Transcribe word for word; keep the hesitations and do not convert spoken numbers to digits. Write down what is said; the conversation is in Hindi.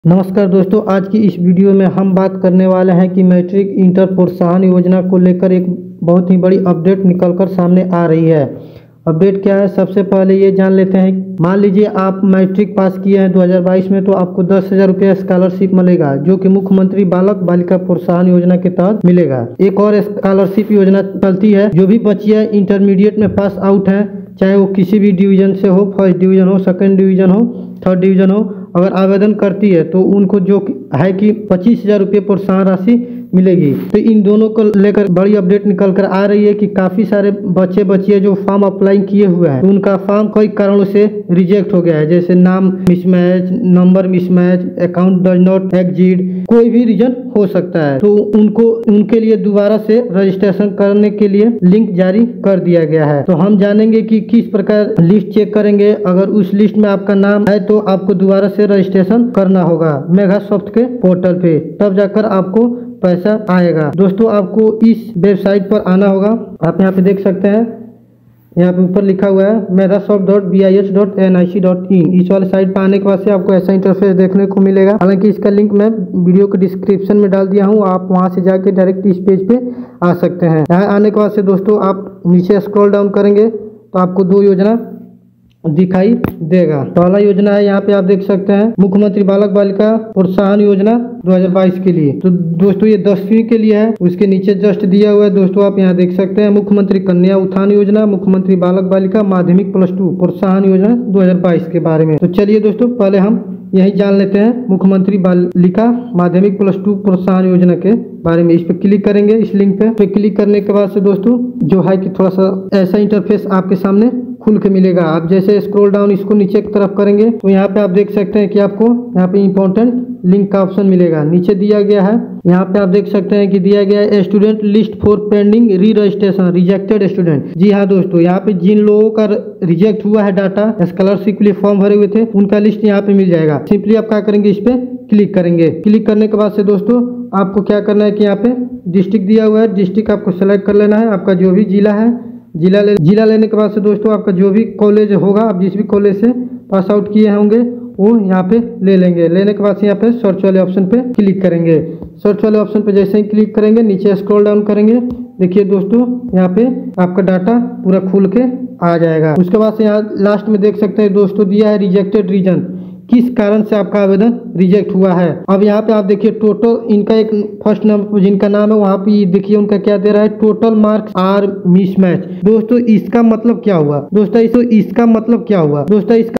नमस्कार दोस्तों, आज की इस वीडियो में हम बात करने वाले हैं कि मैट्रिक इंटर प्रोत्साहन योजना को लेकर एक बहुत ही बड़ी अपडेट निकलकर सामने आ रही है। अपडेट क्या है, सबसे पहले ये जान लेते हैं। मान लीजिए आप मैट्रिक पास किए हैं दो हज़ार बाईस में, तो आपको दस हज़ार रुपये स्कॉलरशिप मिलेगा, जो कि मुख्यमंत्री बालक बालिका प्रोत्साहन योजना के तहत मिलेगा। एक और स्कॉलरशिप योजना चलती है, जो भी बच्चियाँ इंटरमीडिएट में पास आउट हैं, चाहे वो किसी भी डिवीजन से हो, फर्स्ट डिवीजन हो, सेकेंड डिवीजन हो, थर्ड डिवीजन हो, अगर आवेदन करती है तो उनको जो है कि पच्चीस हजार रुपये प्रोत्साहन राशि मिलेगी। तो इन दोनों को लेकर बड़ी अपडेट निकल कर आ रही है कि काफ़ी सारे बच्चे बच्चियाँ जो फॉर्म अप्लाई किए हुए हैं, तो उनका फॉर्म कई कारणों से रिजेक्ट हो गया है, जैसे नाम mismatch, number mismatch, account does not exist, कोई भी रीजन हो सकता है। तो उनको उनके लिए दोबारा से रजिस्ट्रेशन करने के लिए लिंक जारी कर दिया गया है। तो हम जानेंगे कि किस प्रकार लिस्ट चेक करेंगे। अगर उस लिस्ट में आपका नाम है तो आपको दोबारा से रजिस्ट्रेशन करना होगा मेगासॉफ्ट के पोर्टल पे, तब जाकर आपको पैसा आएगा। दोस्तों, आपको इस वेबसाइट पर आना होगा। आप यहाँ पे देख सकते हैं, यहाँ पे ऊपर लिखा हुआ है Megasoft dot B I H dot N I C dot in. इस वाले साइट पर आने के बाद से आपको ऐसा इंटरफेस देखने को मिलेगा। हालांकि इसका लिंक मैं वीडियो के डिस्क्रिप्शन में डाल दिया हूँ, आप वहाँ से जाके डायरेक्ट इस पेज पे आ सकते हैं। यहाँ आने के बाद से दोस्तों आप नीचे स्क्रॉल डाउन करेंगे तो आपको दो योजना दिखाई देगा। पहला योजना है, यहाँ पे आप देख सकते हैं मुख्यमंत्री बालक बालिका प्रोत्साहन योजना दो हज़ार बाईस के लिए। तो दोस्तों ये दसवीं के लिए है, उसके नीचे जस्ट दिया हुआ है दोस्तों, आप यहाँ देख सकते हैं मुख्यमंत्री कन्या उत्थान योजना, मुख्यमंत्री बालक बालिका माध्यमिक प्लस टू प्रोत्साहन योजना दो हज़ार बाईस के बारे में। तो चलिए दोस्तों, पहले हम यही जान लेते हैं मुख्यमंत्री बालिका माध्यमिक प्लस टू प्रोत्साहन योजना के बारे में। इस पे क्लिक करेंगे, इस लिंक पे पे क्लिक करने के बाद से दोस्तों जो है कि थोड़ा सा ऐसा इंटरफेस आपके सामने खुल के मिलेगा। आप जैसे स्क्रॉल डाउन इसको नीचे की तरफ करेंगे तो यहाँ पे आप देख सकते हैं कि आपको यहाँ पे इंपॉर्टेंट लिंक का ऑप्शन मिलेगा, नीचे दिया गया है। यहाँ पे आप देख सकते हैं कि दिया गया है student list for pending re registration rejected student. जी हाँ दोस्तों, यहाँ पे जिन लोगों का रिजेक्ट हुआ है डाटा, स्कॉलरशिप के लिए फॉर्म भरे हुए थे, उनका लिस्ट यहाँ पे मिल जाएगा। सिंपली आप क्या करेंगे, इस पे क्लिक करेंगे। क्लिक करने के बाद से दोस्तों आपको क्या करना है कि यहाँ पे डिस्ट्रिक्ट दिया हुआ है, डिस्ट्रिक्ट आपको सेलेक्ट कर लेना है, आपका जो भी जिला है जिला ले जिला लेने के बाद से दोस्तों आपका जो भी कॉलेज होगा, आप जिस भी कॉलेज से पास आउट किए होंगे वो यहाँ पे ले लेंगे। लेने के बाद से यहाँ पे सर्च वाले ऑप्शन पे क्लिक करेंगे। सर्च वाले ऑप्शन पे जैसे ही क्लिक करेंगे, नीचे स्क्रॉल डाउन करेंगे, देखिए दोस्तों यहाँ पे आपका डाटा पूरा खुल के आ जाएगा। उसके बाद से यहाँ लास्ट में देख सकते हैं दोस्तों दिया है रिजेक्टेड रीजन, किस कारण से आपका आवेदन रिजेक्ट हुआ है। अब यहाँ पे आप देखिए टोटल इनका एक फर्स्ट नंबर जिनका नाम है वहाँ पे देखिए उनका क्या दे रहा है, टोटल मार्क्स आर मिसमैच। दोस्तों इसका मतलब क्या हुआ दोस्तों इसका मतलब क्या हुआ दोस्तों इसका